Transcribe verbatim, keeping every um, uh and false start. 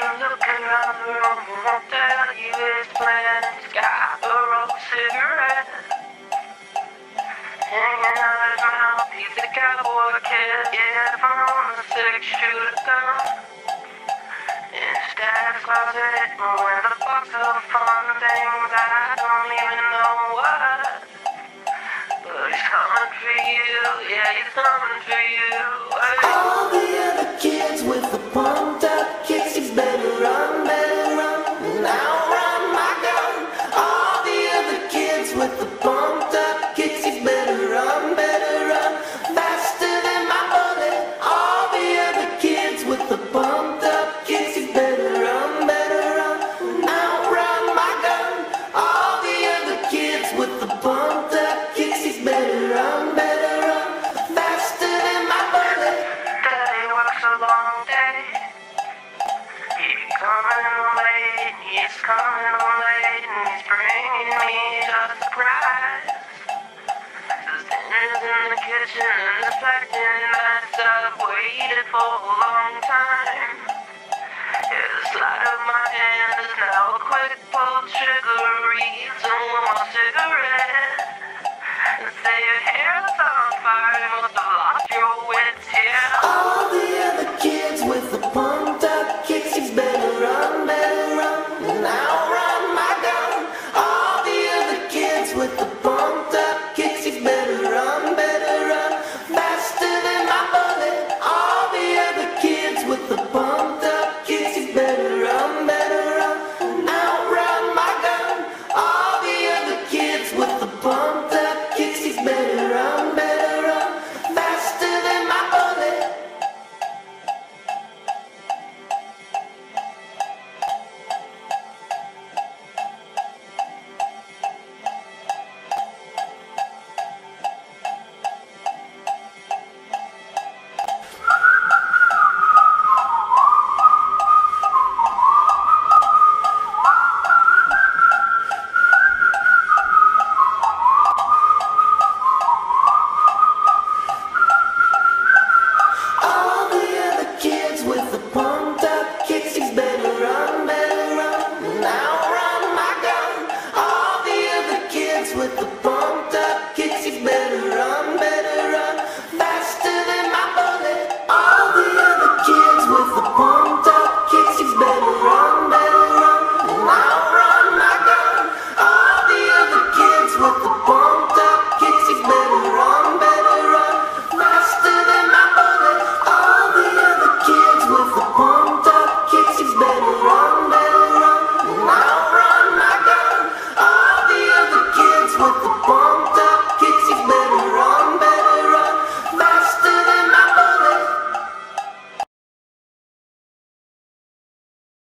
looking around the room, he won't tell you his plan. He's got a rolled cigarette hanging out his mouth. He's a cowboy kid, yeah, from the six-shooter gun in his dad's closet, with a box of fun things I don't even know what. But he's coming for you, yeah, he's coming for you. All the other kids with the pumped up kicks, he's better run, better run, and I'll run my gun. All the other kids with the pumped up kicks, he's better run, better run, faster than my bullet. All the other kids with the pumped up kicks, he's better run, better run, and I'll run my gun. All the other kids with the pumped up kicks, he's better run, better run, faster than my bullet. Daddy works a long day. He's coming home late, he's coming home late, and he's bringing me a surprise. His dinner's in the kitchen, and the fact that I've waited for a long time. Yeah, the sleight of my hand is now a quick pull trigger, reads one more cigarette, and say your hair is on fire, most of